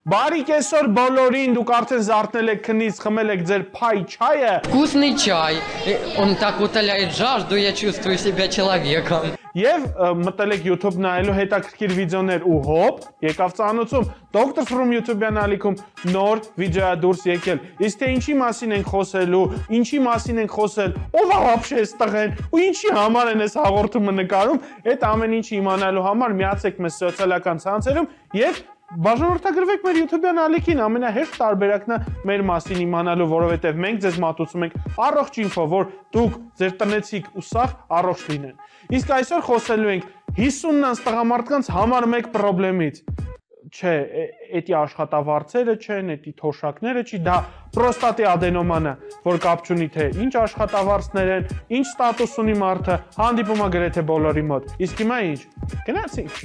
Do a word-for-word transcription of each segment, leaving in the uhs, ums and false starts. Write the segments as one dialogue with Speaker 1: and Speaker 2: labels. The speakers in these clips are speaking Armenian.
Speaker 1: Բարի կեսօր բոլորին, դուք արդեն զարթնել եք քնից, խմել եք ձեր փայ չայը։
Speaker 2: Вкусный чай. Он так утоляет жажду, я чувствую себя человеком.
Speaker 1: Եվ մտել եք YouTube նայելու հետաքրքիր վիդեոներ ու հոп, եկավ ծանոթում Doctor From YouTube-յան ալիքում նոր վիդեոա դուրս եկել։ Իսկ թե ինչի մասին ենք խոսելու, ինչի մասին ենք խոսել, ով է вообще այստեղ են ու ինչի համար են այս հաղորդումը նկարում, այդ ամեն ինչը իմանալու համար միացեք մեզ սոցիալական ցանցերում եւ Բաժանորդագրվեք մեր YouTube-յան ալիքին, ամենահեշտ տարբերակն է մեր մասին իմանալու, որովհետև մենք ձեզ մատուցում ենք առողջ ինֆո, որ դուք ձեր տնեցիք ու սաղ առողջ լինեն։ Իսկ այսօր խոսելու ենք հիսուն տղամարդկանց համար մեկ խնդրից։ Չէ, էդի աշխատավարձերը չեն, էդի թոշակները չի, դա պրոստատի ադենոման է, որ կապ չունի թե ինչ աշխատավարձներ են, ինչ ստատուս ունի մարդը, հանդիպում է գրեթե բոլորի մոտ։ Իսկ հիմա ինչ։ Գնացինք։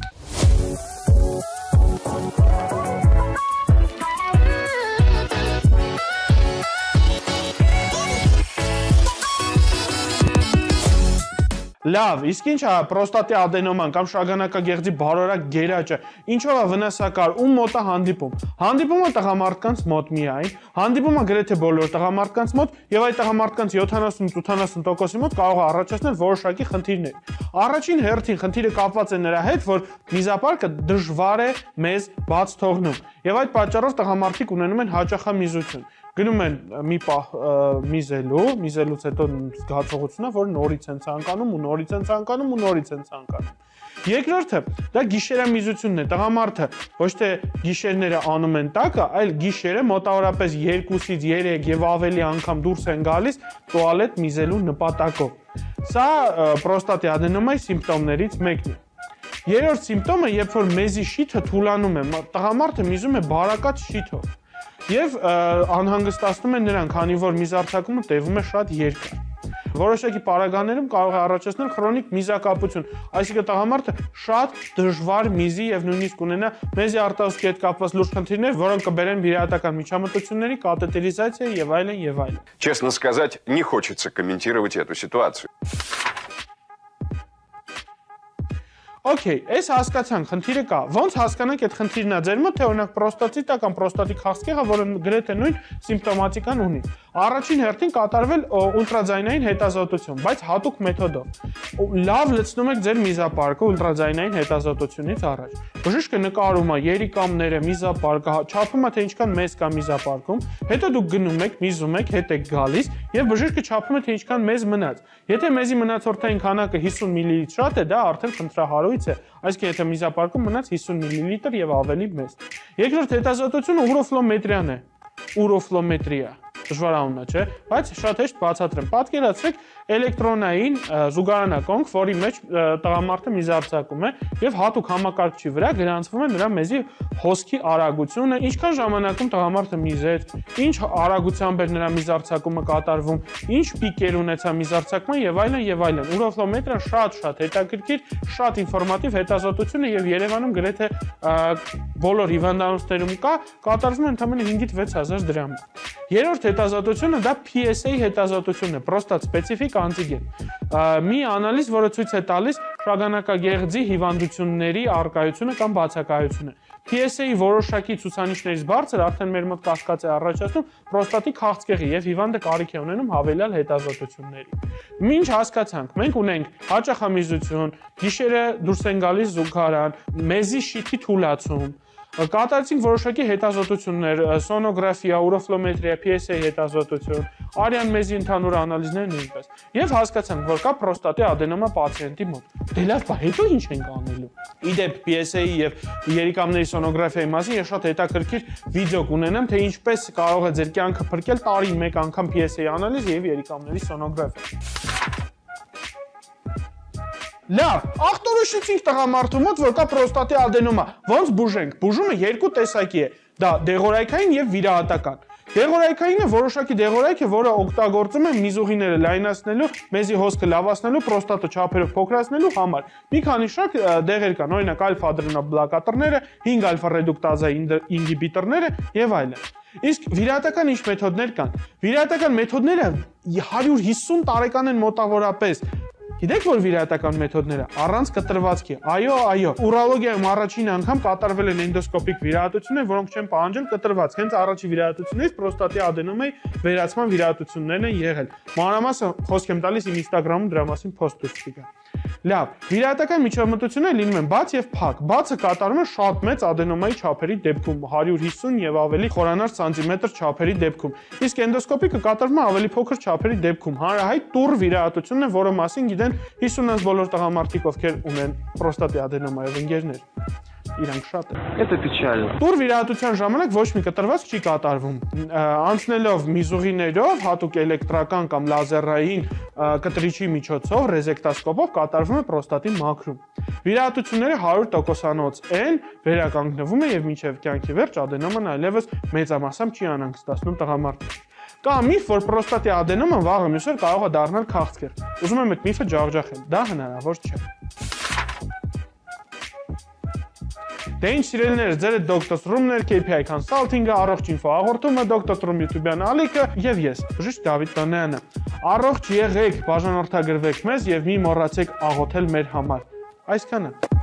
Speaker 1: Լավ, իսկ ինչ է պրոստատի ադենոման կամ շագանակագեղձի բարորակ գերաճը, ինչով է վնասակար, ում մոտ է հանդիպում։ Հանդիպում է տղամարդկանց մոտ միայն, հանդիպում է գրեթե բոլոր տղամարդկանց մոտ եւ այդ տղամարդկանց յոթանասուն ութանասուն տոկոսի մոտ կարող է առաջացնել որոշակի խնդիրներ։ Առաջին հերթին խնդիրը կապված է նրա հետ, որ միզապարկը դժվար է մեզ բաց թողնում եւ այդ պատճառով տղամարդիկ ունենում են հաճախամիզություն։ Գնում են մի պահ միզելու, միզելուց հետո զգացողությունը, որ նորից են ցանկանում ու նորից են ցանկանում ու նորից են ցանկանում։ Երկրորդը դա գիշերամիզությունն է, տղամարդը ոչ թե գիշերները անում են տակը, այլ գիշերը մոտավորապես երկուսից երեք եւ ավելի անգամ դուրս են գալիս տուալետ միզելու նպատակով։ Սա պրոստատի ադենոմայի սիմպտոմներից մեկն է։ Երրորդ սիմպտոմը, երբ որ մեզի շիթը թուլանում է, տղամարդը միզում է բարակած շիթով։ Եվ անհանգստացնում են նրան, քանի որ միզարձակումը տևում է շատ երկար։ Որոշակի պարագաներում կարող է առաջացնել քրոնիկ միզակապություն, այսինքն տղամարդը շատ դժվար միզի եւ նույնիսկ ունենա մեզի արտահոսքի հետ կապված լուրջ խնդիրներ, որոնք կբերեն վիրահատական միջամտությունների, կաթեтеризация եւ այլն եւ այլն։
Speaker 3: Честно сказать, не хочется комментировать эту ситуацию.
Speaker 1: Okay, այս հասկացանք, խնդիրը կա։ Ոնց հասկանանք այդ խնդիրն է ձեր մոտ, թե օրինակ պրոստատիտա կամ պրոստատիկ քաղցկեղը, որը գրեթե նույն սիմպտոմատիկան ունի։ Առաջին հերթին կատարվել ուլտրաձայնային հետազոտություն, բայց հատուկ մեթոդով։ Լավ լցնում եք ձեր միզապարկը ուլտրաձայնային հետազոտությունից առաջ։ Բժիշկը նկարում է երիկամները, միզապարկը, չափում է թե ինչքան մեծ կա միզապարկում, հետո դուք գնում եք, միզում եք, հետ եք գալիս եւ բժիշկը չափում է թե ինչքան մեծ մնաց։ Եթե մեզի մնացորդային քանակը հիսուն միլիլիտր շատ է, դա արդեն խնդրահարույց է, այսինքն եթե միզապարկում մնաց հիսուն միլիլիտր եւ ավելի մեծ։ Երկրորդ հետազոտությունը ուրոֆլոմետրիան է։ Ուրոֆլոմետրիա դժվար անունն է, չէ, բայց շատ հեշտ բացատրեմ։ Պատկերացրեք էլեկտրոնային զուգարանակոնք, որի մեջ տղամարդը միզարձակում է եւ հատուկ համակարգչի վրա գրանցվում է նրա մեզի հոսքի արագությունը, ինչքան ժամանակում տղամարդը միզեց, ինչ արագությամբ է նրա միզարձակումը կատարվում, ինչ պիկեր ունեցա միզարձակման եւ այլն եւ այլն։ Ուրոֆլոմետրիան շատ-շատ հետաքրքիր, շատ ինֆորմատիվ հետազոտություն է եւ Երևանում գրեթե բոլոր հիվանդանոցներում կա, կատարվում է ընդամենը հինգից վեց հազար դրամ։ Երրորդ հետազոտությունը դա P S A հետազոտությունն է, պրոստատ սպეციფიկ անտիգեն։ Մի անալիզ, որը ցույց է տալիս շագանակագեղձի հիվանդությունների առկայությունը կամ բացակայությունը։ P S A-ի որոշակի ցուցանիշներից բարձր արդեն մեր մոտ կասկած է առաջացնում պրոստատիկ քաղցկեղի եւ հիվանդը կարիք է ունենում հավելյալ հետազոտությունների։ Մինչ հասկացանք, մենք ունենք հաճախամիզություն, գիշերը դուրս են գալիս զուգարան, մեզի շիթի թուլացում, կատարեցինք որոշակի հետազոտություններ, սոնոգրաֆիա, ուրոֆլոմետրիա, P S A հետազոտություն, արյան մեզի ընդհանուր անալիզներ նույնպես։ Եվ հասկացանք, որ կա պրոստատի ադենոմա պացիենտի մոտ։ Դե լավ, բա հետո ինչ ենք անելու։ Իդեպ P S A-ի եւ երիկամների սոնոգրաֆիայի մասին ես շատ հետաքրքիր վիդեո կունենամ, թե ինչպես կարող է ձեր կյանքը փրկել տարին մեկ անգամ P S A անալիզ եւ երիկամների սոնոգրաֆիա։ Լավ, ախտորոշեցինք տղամարդու մոտ, որ կա պրոստատի ադենոմա։ Ոնց բուժենք։ Բուժումը երկու տեսակի է։ Դա դեղորայքային եւ վիրահատական։ Դեղորայքայինը որոշակի դեղորայք է, որը օգտագործում է միզուղիները լայնացնելու, մեզի հոսքը լավացնելու, պրոստատը չափերով փոքրացնելու համար։ Մի քանի շարք դեղեր կան, օրինակ ալֆա-ադրենաբլոկատորները, հինգ ալֆա-ռեդուկտազա ինհիբիտորները եւ այլն։ Իսկ վիրահատական ինչ մեթոդներ կան։ Վիրահատական մեթոդները հարյուր հիսուն տարեկան են մոտավորապես։ Գիտեք որ վիրահատական մեթոդները առանց կտրվածքի։ Այո, այո։ Ուրոլոգիայում առաջին անգամ կատարվել են էնդոսկոպիկ վիրահատություններ, որոնք չեն պահանջել կտրվածք։ Հենց առաջի վիրահատություններից պրոստատի ադենոմայի վերացման վիրահատություններն են եղել։ Մանրամասը խոսք եմ տալիս իմ Instagram-ում դրա մասին post դուրս կգա։ Լավ, վիրահատական միջամտությունները լինում են բաց եւ փակ։ Բացը կատարվում է շատ մեծ ադենոմայի չափերի դեպքում, հարյուր հիսուն եւ ավելի խորանար սանտիմետր չափերի դեպքում։ Իսկ էնդոսկոպիկը կատարվում է ավելի փոքր չափերի դեպքում։ Հանրահայտ տուր վիրահատությունն է, որը մասին գիտեն հիսունից բոլոր տղամարդիկ, ովքեր ունեն պրոստատի ադենոմա եւ ընկերներ։ Իրանք շատ են։
Speaker 4: Это печально.
Speaker 1: Տուր վիրահատության ժամանակ ոչ մի կտրվածք չի կատարվում։ Անցնելով միզուղիներով, հատուկ էլեկտրական կամ լազերային կտրիչի միջոցով, ռեզեկտասկոպով կատարվում է պրոստատի մաքրում։ Վիրահատությունները հարյուր տոկոսանոց են, վերականգնվում է եւ մինչեւ կյանքի վերջ ադենոման այլևս մեծամասամբ չի անհանգստացնում տղամարդին։ Կա միֆ, որ պրոստատի ադենոմը վաղը մյուսեր կարող է դառնալ քաղցկեր։ Ուզում եմ այդ միֆը ջախջախել։ Դա հնարավոր չէ։ Դե ինչ սիրելիներ, ձեր հետ Doctor Room-ներ, K P I Consulting-ը, առողջ ինֆո հաղորդումը, Doctor Room YouTube-յան ալիքը եւ ես, բժիշկ Դավիթ Տոնյանը։ Առողջ եղեք, բաժանորդագրվեք մեզ եւ մի մոռացեք աղոթել մեր համար։ Այսքանը։